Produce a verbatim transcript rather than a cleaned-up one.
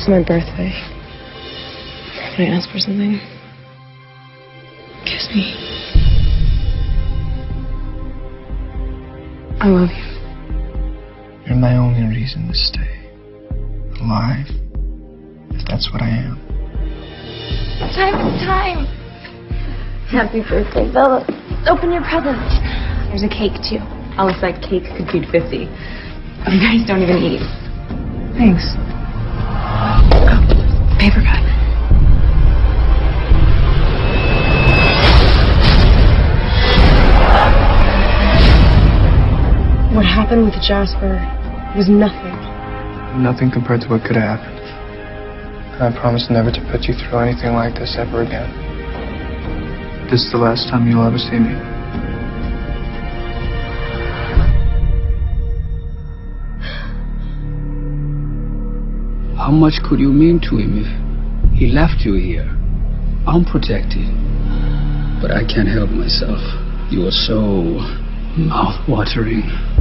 my birthday. Can I ask for something? Kiss me. I love you. You're my only reason to stay alive, if that's what I am. Time is time. Happy birthday, Bella. Open your present. There's a cake, too. Alice, that cake could feed fifty. You guys don't even eat. Thanks. Oh, paper cut. What happened with Jasper was nothing. Nothing compared to what could have happened. And I promise never to put you through anything like this ever again. This is the last time you'll ever see me. How much could you mean to him if he left you here, unprotected? But I can't help myself. You are so mouth-watering.